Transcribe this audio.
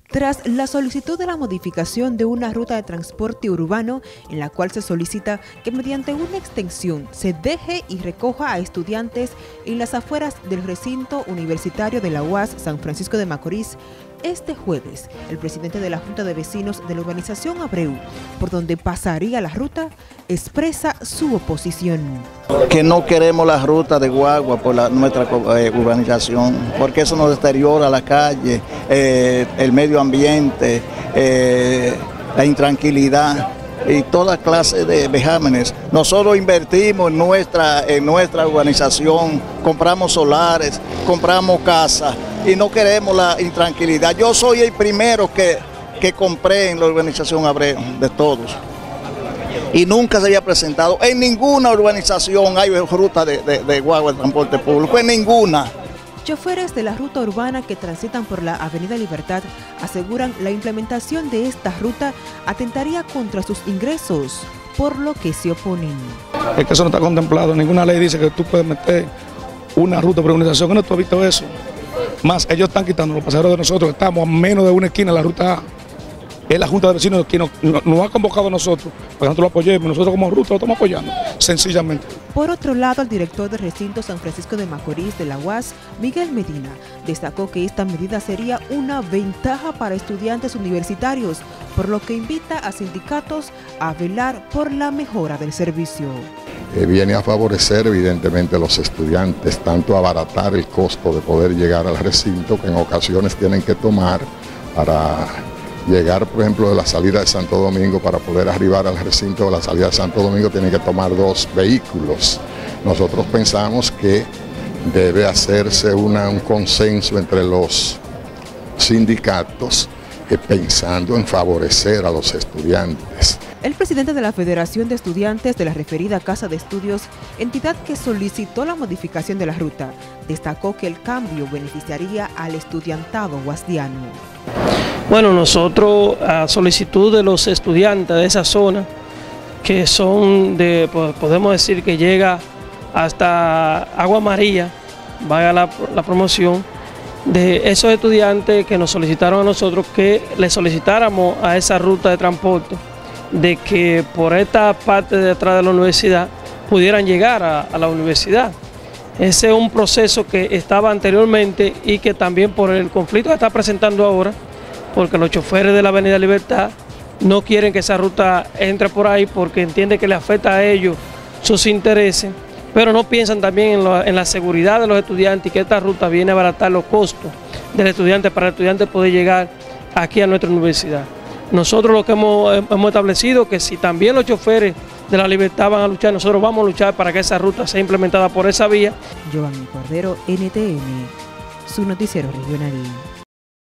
Tras la solicitud de la modificación de una ruta de transporte urbano en la cual se solicita que mediante una extensión se deje y recoja a estudiantes en las afueras del recinto universitario de la UAS San Francisco de Macorís, este jueves el presidente de la Junta de Vecinos de la urbanización Abreu, por donde pasaría la ruta, expresa su oposición. Que no queremos la ruta de guagua por nuestra urbanización, porque eso nos deteriora la calle, el medio ambiente, la intranquilidad y toda clase de vejámenes. Nosotros invertimos en nuestra urbanización, compramos solares, compramos casas y no queremos la intranquilidad. Yo soy el primero que compré en la urbanización Abreu, de todos. Y nunca se había presentado, en ninguna urbanización hay ruta de guagua de transporte público, en ninguna. Choferes de la ruta urbana que transitan por la Avenida Libertad aseguran la implementación de esta ruta atentaría contra sus ingresos, por lo que se oponen. Es que eso no está contemplado, ninguna ley dice que tú puedes meter una ruta por urbanización, no tú has visto eso. Más ellos están quitando los pasajeros de nosotros, estamos a menos de una esquina en la ruta A. Es la Junta de Vecinos quien nos ha convocado a nosotros, para que nosotros lo apoyemos, nosotros como ruta lo estamos apoyando, sencillamente. Por otro lado, el director del recinto San Francisco de Macorís de la UAS, Miguel Medina, destacó que esta medida sería una ventaja para estudiantes universitarios, por lo que invita a sindicatos a velar por la mejora del servicio. Viene a favorecer evidentemente a los estudiantes, tanto abaratar el costo de poder llegar al recinto que en ocasiones tienen que tomar para llegar, por ejemplo, de la salida de Santo Domingo. Para poder arribar al recinto de la salida de Santo Domingo tienen que tomar 2 vehículos. Nosotros pensamos que debe hacerse un consenso entre los sindicatos pensando en favorecer a los estudiantes. El presidente de la Federación de Estudiantes de la referida Casa de Estudios, entidad que solicitó la modificación de la ruta, destacó que el cambio beneficiaría al estudiantado guasdiano. Bueno, nosotros a solicitud de los estudiantes de esa zona, que son de, podemos decir que llega hasta Agua María, vaya la promoción, de esos estudiantes que nos solicitaron a nosotros que le solicitáramos a esa ruta de transporte, de que por esta parte de atrás de la universidad pudieran llegar a la universidad. Ese es un proceso que estaba anteriormente y que también por el conflicto que está presentando ahora, porque los choferes de la Avenida Libertad no quieren que esa ruta entre por ahí porque entienden que le afecta a ellos sus intereses, pero no piensan también en la seguridad de los estudiantes y que esta ruta viene a abaratar los costos del estudiante para el estudiante poder llegar aquí a nuestra universidad. Nosotros lo que hemos establecido que si también los choferes de la Libertad van a luchar, nosotros vamos a luchar para que esa ruta sea implementada por esa vía. Giovanni Cordero, NTN, su noticiero regional.